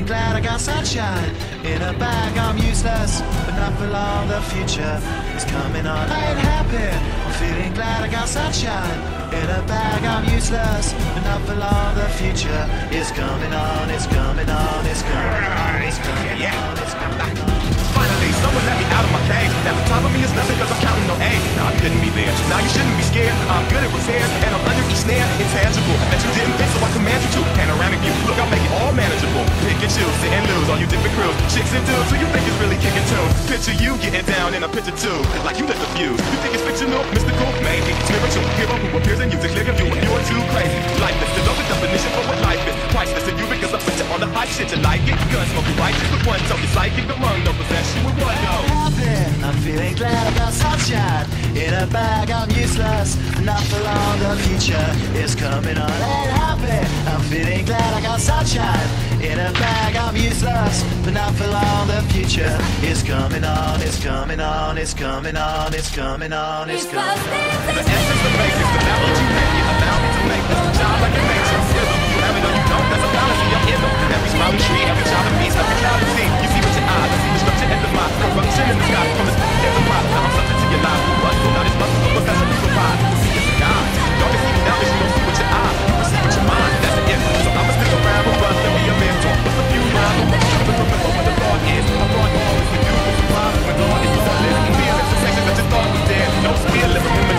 glad I got sunshine in a bag. I'm useless, but not for long. The future is coming on. I ain't happy. I'm feeling glad I got sunshine in a bag. I'm useless, but not for long. The future is coming on. It's coming on. It's coming on. It's coming on. It's coming on. Finally, someone let me out of my cage. At the top of me is nothing cause I'm counting no A. Now I'm getting me there. Now you shouldn't be scared. I'm good at repairs and I'm under each snare. Intangible that you didn't think, so I command you to. Panoramic view. Look, I'll make it all manageable. Pick and choose, sit and lose. All you different crews, chicks and dudes who you think is really kicking tunes. Picture you getting down in a picture too, like you lit the fuse. You think it's fictional, mystical, maybe spiritual. Hero who appears in you to clear your view when you're too crazy. Lifeless is the definition for what life is. Priceless to you because I put you on the high shit. You like it? Gun smoking righteous with one toe. You're psychic among no possession with one go. I'm feeling glad I got sunshine in a bag. I'm useless, not for long. The future is coming on. Ain't happy. I'm feeling glad I got sunshine in a bag. I'm useless, but not for long. The future is coming on. It's coming on. It's coming on. It's coming on. It's coming on. The essence, the basics, the now what you make it. Allow me to make this job like a nature rhythm. You have it or you don't. That's a balance in your rhythm. Every smiling tree, every child of peace, every cloud you see. You see with your eyes. I see the structure and the mind. Corruption in the sky. From the spirit and the mind. Now I'm subject to your life. Who runs? Now this must be a professor who provides. You see it's a God. Don't deceive me now that you don't see with your eyes. You perceive with your mind. That's the end. So I'ma stick around with us and be a mentor. With a few lines on what you remember what the thought is. I'm going always with you. With the problem when Lord is lawless. Feeling sensation that you thought was dead. No spear living in the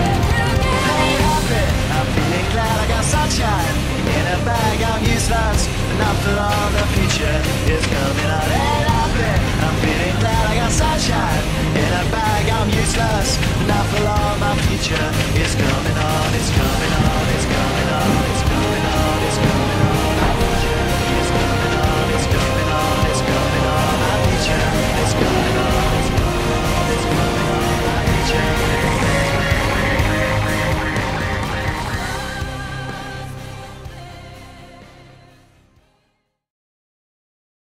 I'm feeling glad I got sunshine in a bag. I'm useless, but not for long. The future is coming on. Ain't happy. I'm feeling glad I got sunshine in a bag. I'm useless, but not for long. My future is coming on. It's coming on.